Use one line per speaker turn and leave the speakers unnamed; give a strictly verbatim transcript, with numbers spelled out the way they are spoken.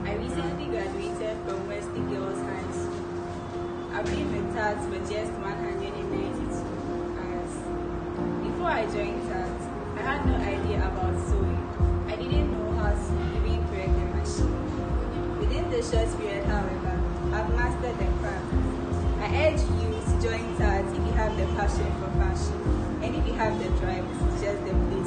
I recently graduated from Wesley Girls High School. I've been with T A T for just one hundred ninety-two hours. Before I joined T A T, I had no idea about sewing. I didn't know how to even correct the machine. Within the short period, however, I've mastered the craft. I urge you to join T A T if you have the passion for fashion and if you have the drive to just the place.